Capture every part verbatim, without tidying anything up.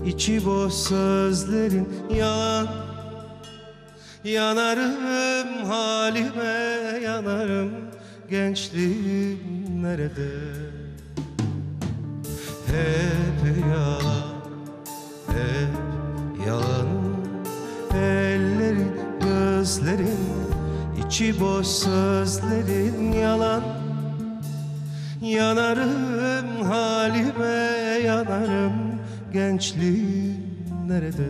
içi boş sözlerin yalan. Yanarım halime yanarım, gençliğim nerede? Hep yalan, hep yalan. Ellerin, gözlerin, içi boş sözlerin yalan. Yanarım halime yanarım, gençliğim nerede?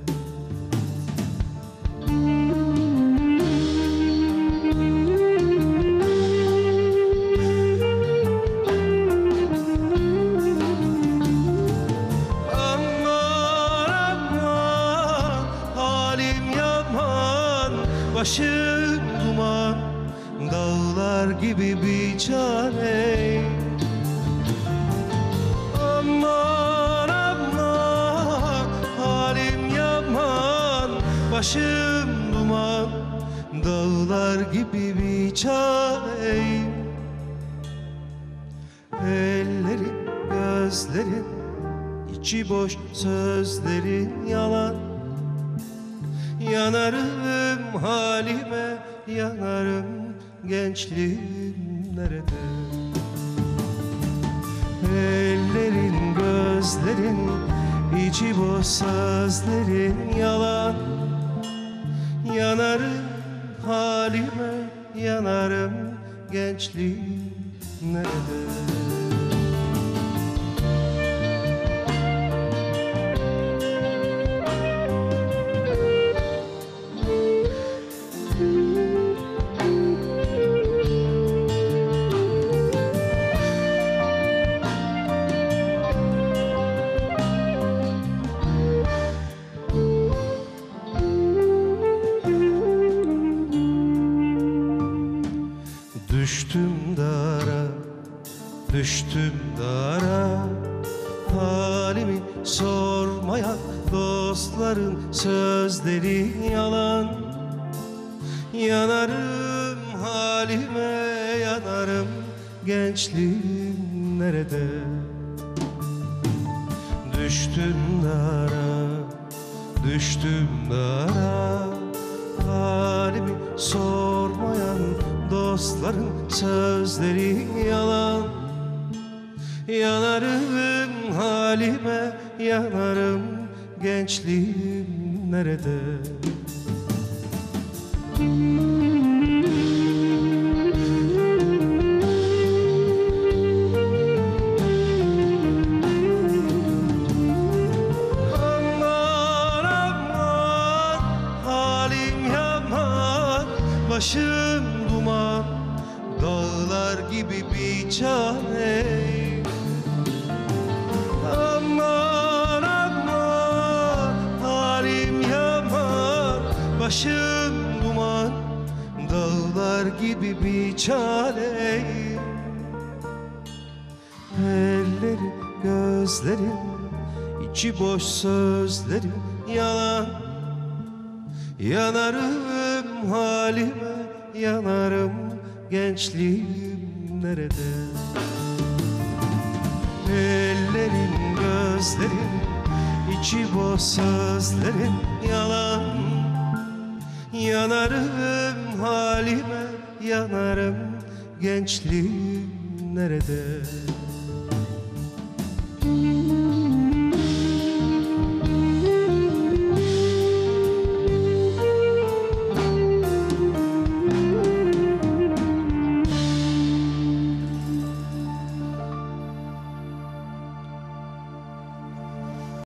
Başım duman, dağlar gibi bir çare. Aman aman, halim yaman. Başım duman, dağlar gibi bir çare. Ellerin, gözlerin, içi boş sözlerin yalan. Yanarım halime yanarım, gençliğim nerede? Ellerin, gözlerin, içi boş sözlerin yalan. Yanarım halime yanarım, gençliğim nerede? Düştüm dara, düştüm dara. Halimi sormayan dostların sözleri yalan. Yanarım halime yanarım, gençliğim nerede? Düştüm dara, düştüm dara. Halimi sormayan dostların sözleri yalan. Yanarım halime yanarım, gençliğim nerede? Aman aman, halim yaman. Başım duman, dağlar gibi bir çare. Aman aman, halim yaman. Başım duman, dağlar gibi bir çare. Ellerin, gözlerin, içi boş sözlerin yalan. Yanarım halime yanarım, gençliğim nerede? Ellerin, gözlerin, içi boş sözlerin yalan. Yanarım halime yanarım, gençliğim nerede?